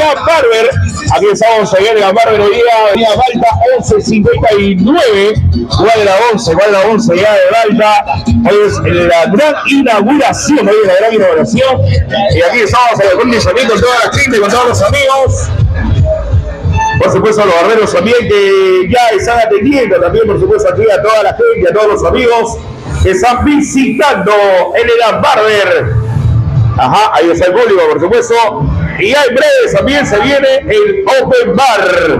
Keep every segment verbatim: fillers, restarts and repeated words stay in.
Elegant Barber. Aquí estamos en Elegant Barber hoy día, Avenida Balta once cincuenta y nueve, cuadra once, cuadra once ya de Balta. Hoy es la gran inauguración, hoy es la gran inauguración. Y aquí estamos en el condicionamiento con toda la gente, con todos los amigos. Por supuesto a los barberos también que ya están atendiendo, también por supuesto aquí a toda la gente, a todos los amigos que están visitando Elegant Barber. Ajá, ahí está el público por supuesto. Y ya en breve también se viene el Open Bar.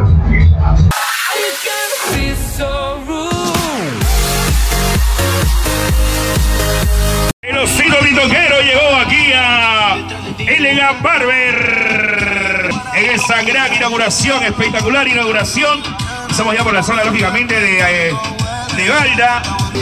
El osito bitoquero llegó aquí a Elegant Barber en esa gran inauguración, espectacular inauguración. Estamos ya por la zona lógicamente de, eh, de Balta.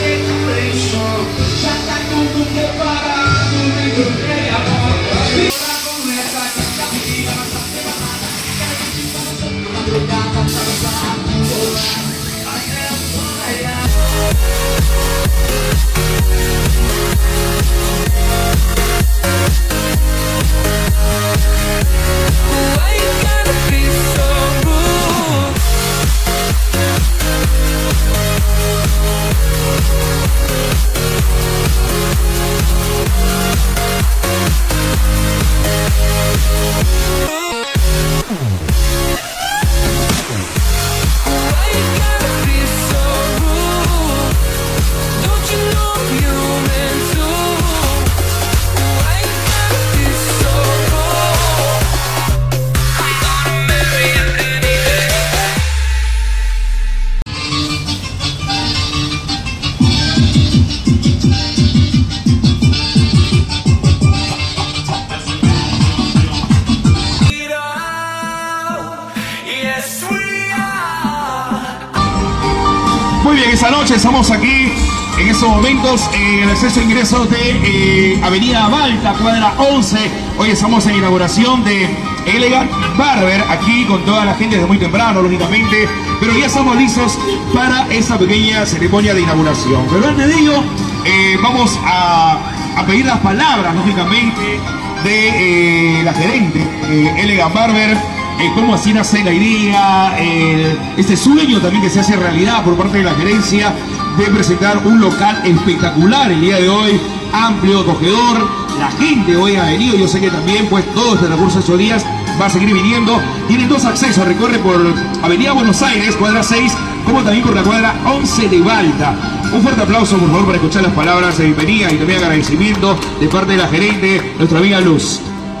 Muy bien, esta noche estamos aquí en estos momentos en el acceso e ingreso de eh, Avenida Balta, cuadra once. Hoy estamos en inauguración de Elegant Barber, aquí con toda la gente desde muy temprano, lógicamente, pero ya estamos listos para esta pequeña ceremonia de inauguración. Pero antes de ello, eh, vamos a, a pedir las palabras, lógicamente, de eh, la gerente eh, Elegant Barber. Eh, cómo así nace la idea, eh, este sueño también que se hace realidad por parte de la gerencia de presentar un local espectacular el día de hoy, amplio, acogedor. La gente hoy ha venido, yo sé que también pues todo este recurso de estos días va a seguir viniendo. Tienen dos accesos, recorre por Avenida Buenos Aires, cuadra seis, como también por la cuadra once de Balta. Un fuerte aplauso por favor para escuchar las palabras de bienvenida y también agradecimiento de parte de la gerente, nuestra amiga Luz.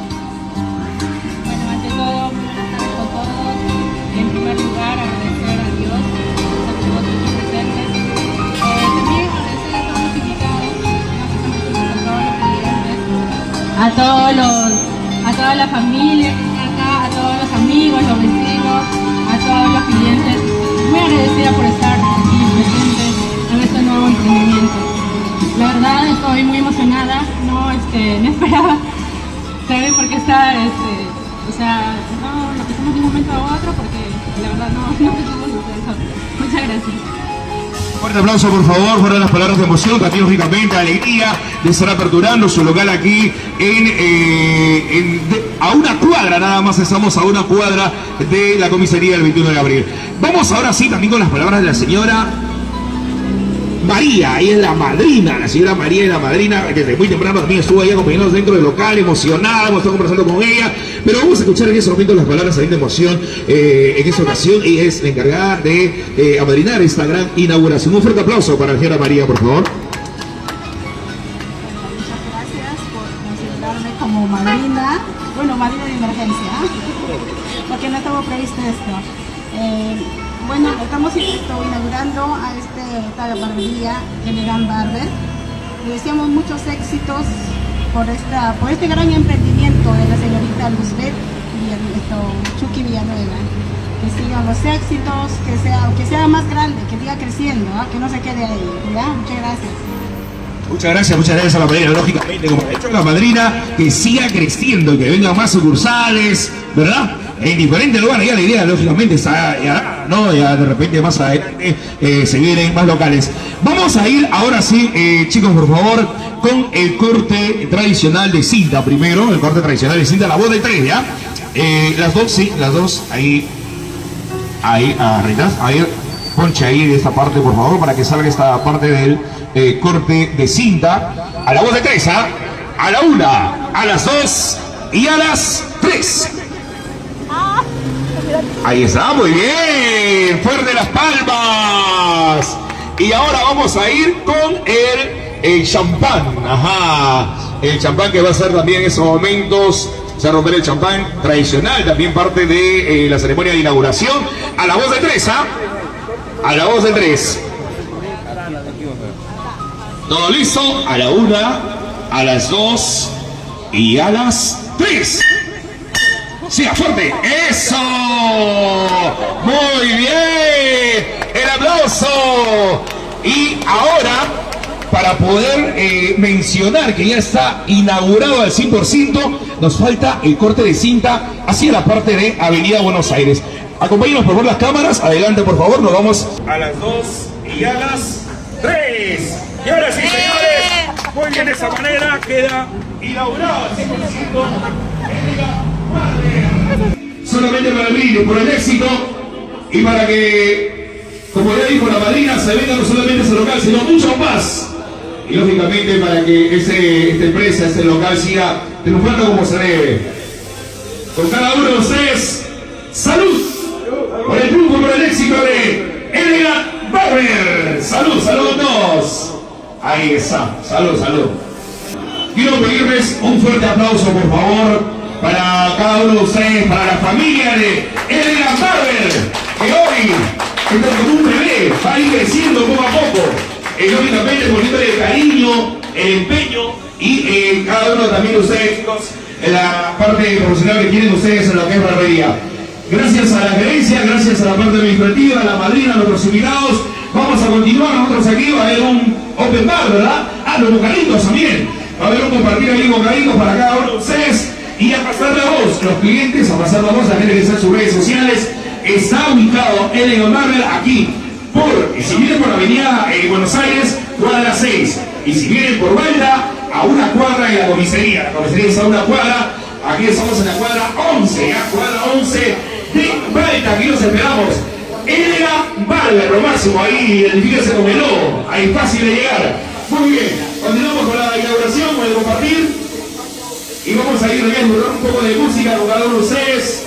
A todos los, a toda la familia que está acá, a todos los amigos, los vecinos, a todos los clientes. Muy agradecida por estar aquí presente en este nuevo emprendimiento. La verdad estoy muy emocionada, no, este, no esperaba saber por qué estar, este, o sea, no lo pensamos de un momento a otro porque la verdad no, no pensamos hacer eso. Muchas gracias. Fuerte aplauso por favor, fueron las palabras de emoción, también lógicamente alegría de estar aperturando su local aquí en, eh, en de, a una cuadra, nada más estamos a una cuadra de la comisaría del veintiuno de abril. Vamos ahora sí también con las palabras de la señora María, ella es la madrina, la señora María es la madrina, desde muy temprano también estuvo ahí acompañándonos dentro del local, emocionada, hemos estado conversando con ella, pero vamos a escuchar en ese momento las palabras también de emoción. Eh, en esta ocasión ella es la encargada de eh, amadrinar esta gran inauguración. Un fuerte aplauso para la señora María, por favor. Muchas gracias por considerarme como madrina, bueno, madrina de emergencia, porque no estaba previsto esto. Eh, Bueno, estamos estoy inaugurando a este, esta barbería Elegant Barber. Le deseamos muchos éxitos por, esta, por este gran emprendimiento de la señorita Luzbeth y Chucky Villanueva. Que sigan los éxitos, que sea, que sea más grande, que siga creciendo, ¿eh? Que no se quede ahí. ¿Ya? Muchas gracias. Muchas gracias, muchas gracias a la madrina, lógicamente, como ha hecho la madrina, que siga creciendo, que vengan más sucursales, ¿verdad? En diferentes lugares, ya la idea, lógicamente, está, ya, ¿no? Ya de repente más adelante eh, se vienen más locales. Vamos a ir ahora sí, eh, chicos, por favor, con el corte tradicional de cinta primero, el corte tradicional de cinta, la voz de tres, ¿ya? Eh, las dos, sí, las dos, ahí, ahí, arriba, ahí, ponche ahí de esta parte, por favor, para que salga esta parte del eh, corte de cinta. A la voz de tres, ¿ah? A la una, a las dos y a las tres. Ahí está, muy bien, fuerte las palmas. Y ahora vamos a ir con el, el champán, ajá, el champán que va a ser también en esos momentos. Se va a romper el champán tradicional, también parte de eh, la ceremonia de inauguración. A la voz de tres, ¿ah? A la voz de tres. Todo listo, a la una, a las dos y a las tres. Siga fuerte, eso, muy bien, el aplauso. Y ahora, para poder eh, mencionar que ya está inaugurado al cien por ciento, nos falta el corte de cinta hacia la parte de Avenida Buenos Aires. Acompáñenos por favor las cámaras, adelante por favor, nos vamos a las dos y a las tres. Y ahora sí, señores, muy bien, de esa manera queda inaugurado al cien por ciento. Solamente para el brillo, por el éxito y para que, como ya dijo la madrina, se venda no solamente ese local, sino mucho más. Y lógicamente para que ese, esta empresa, este local siga triunfando como se debe. Con cada uno de ustedes, salud por el triunfo, por el éxito de Elegant Barber. Salud, salud a todos. Ahí está, salud, salud. Quiero pedirles un fuerte aplauso, por favor, para cada uno de ustedes, para la familia de Elegant Barber, que hoy está como un bebé, va a ir creciendo poco a poco. Eh, lógicamente poniéndole el cariño, el empeño y eh, cada uno también de ustedes, chicos, en la parte profesional que tienen ustedes en lo que es barbería. Gracias a la gerencia, gracias a la parte administrativa, a la madrina, a nuestros invitados. Vamos a continuar nosotros aquí, va a haber un open bar, ¿verdad? Ah, los bocaditos también. Va a haber un compartir ahí bocaditos para cada uno de ustedes. Y a pasar la voz, los clientes, a pasar la voz, la gente que está en sus redes sociales. Está ubicado Elegant Barber aquí. Por, si vienen por Avenida eh, Buenos Aires, cuadra seis. Y si vienen por Balda, a una cuadra de la comisaría. La comisaría está a una cuadra. Aquí estamos en la cuadra once, ¿ya? Cuadra once de Balda. Aquí los esperamos. Elegant Barber, lo máximo. Ahí identifíquese con el logo. Ahí fácil de llegar. Muy bien. Continuamos con la inauguración, con el compartir. Y vamos a ir a un poco de música con cada uno de ustedes.